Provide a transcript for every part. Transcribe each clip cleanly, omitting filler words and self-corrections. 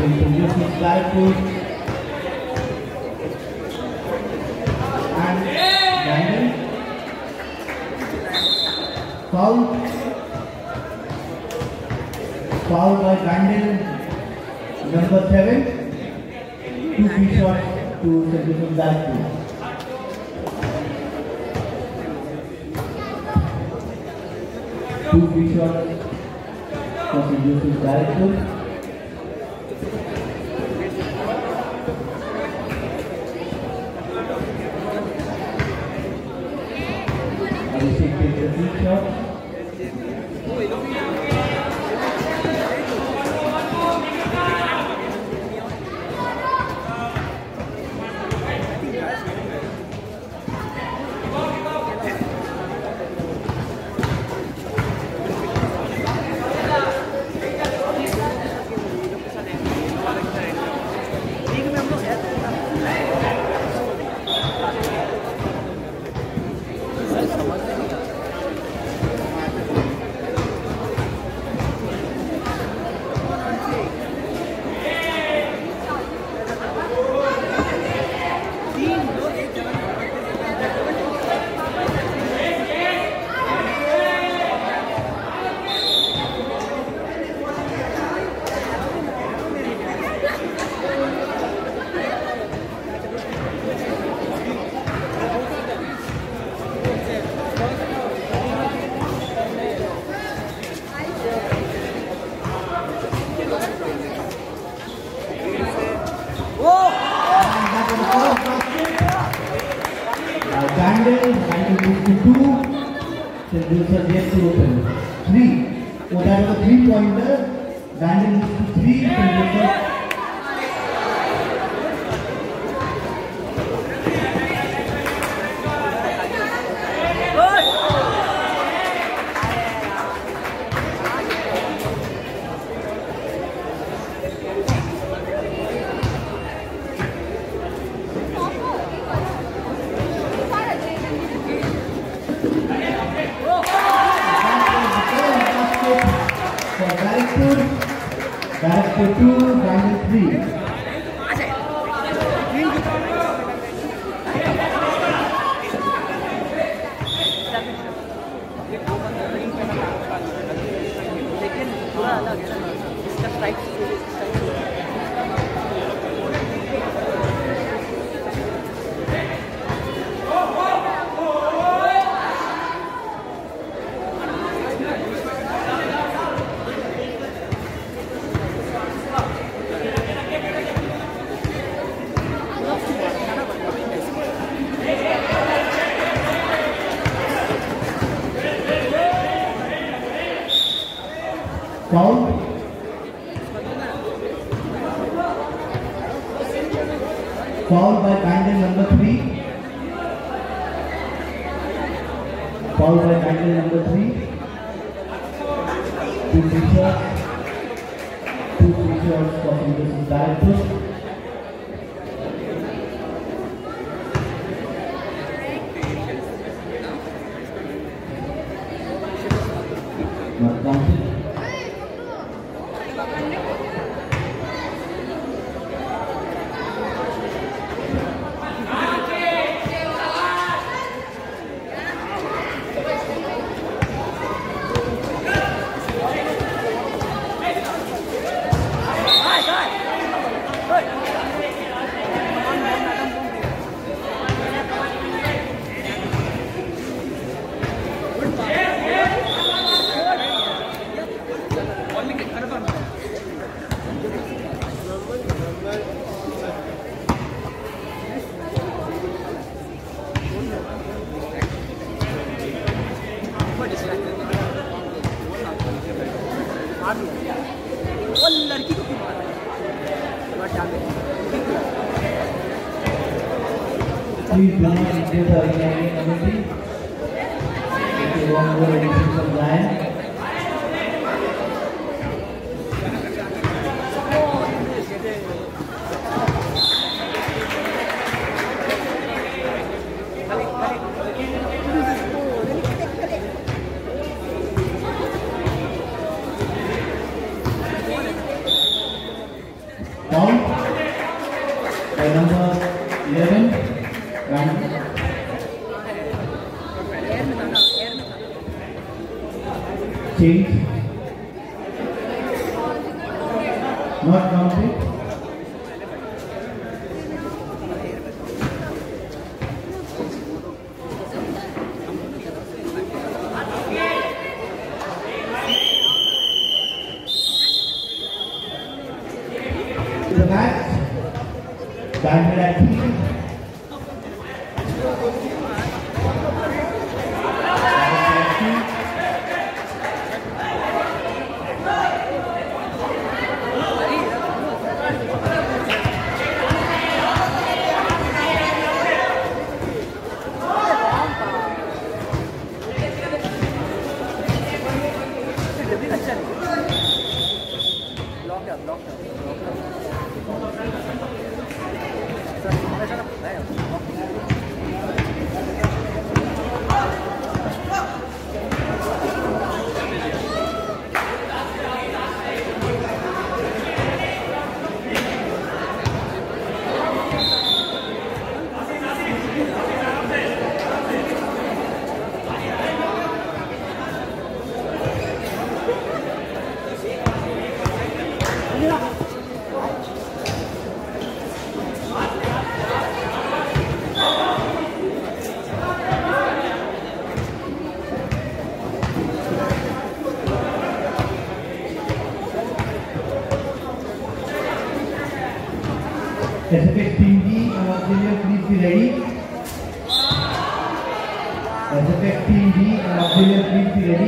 introduces Raipur and Daniel. Foul by Daniel, number 7. 2 free shots to introduce Raipur. Two free shots for introduces Raipur. Abhishek takes a free shot. Daniel moves to 2. Introducer yet to open. 3. So that was a 3-pointer. Daniel moves to 3. Introducer. Raipur 2, Daniel 3. Foul by Daniel number 3. Foul by Daniel number 3. 2 free shots. 2 free shots for introducing Raipur. Not counted. लड़की को क्यों मारा Please do not increase the organizing committee. If you want more additions of Lion. change, not counted. The match banded at 3. SFX Team D and Auxiliary, please be ready. SFX Team D and Auxiliary, please be ready.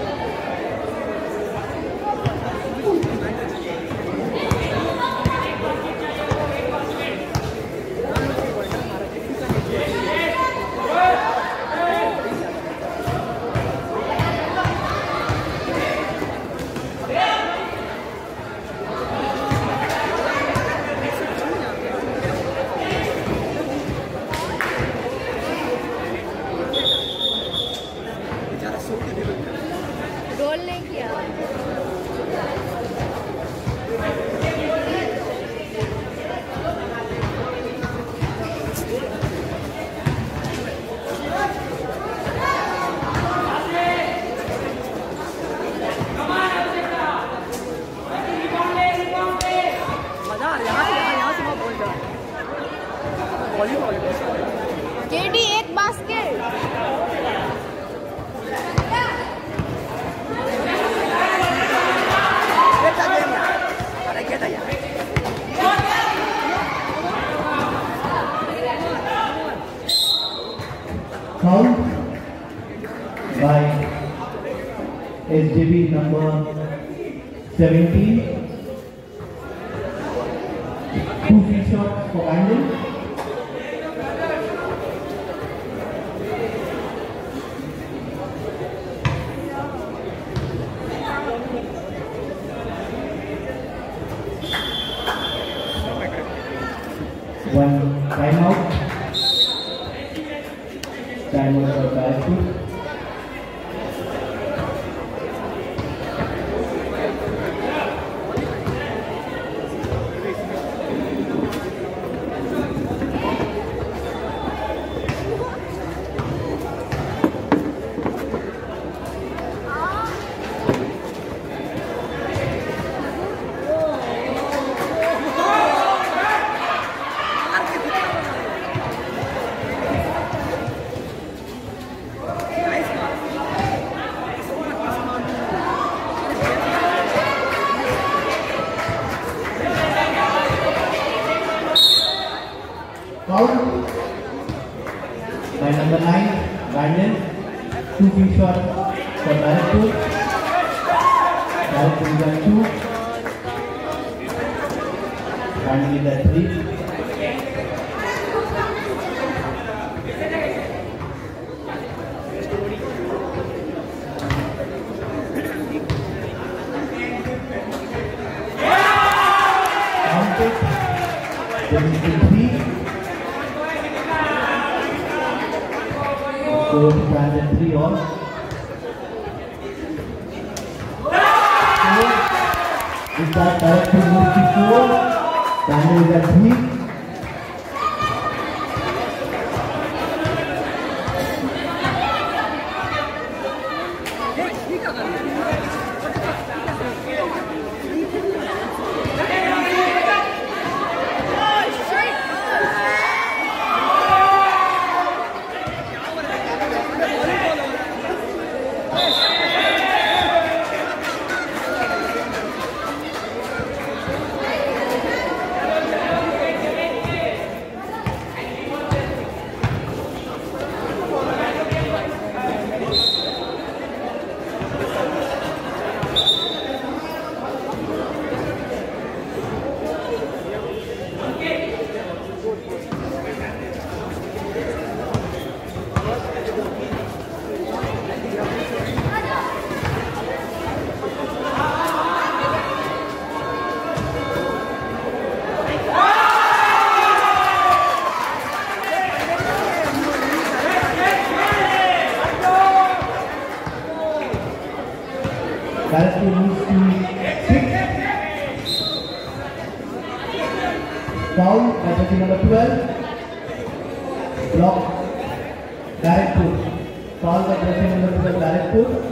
Roll नहीं किया। KD एक basket. Foul by SJB number 17. 2 free shots for Bandel. One timeout. Timeout for Balaji. Foul by number 9, Bandel. 2 free shots for Bharatpur. Bharatpur is at 2. Bandel is at 3. Counted. 23. Score to Bandel 3 all. Is that Bharatpur moves to 4. Bandel is at 3. Director moves to 6. Foul by jersey number 12. Block. Director. Foul by jersey number 12. Director.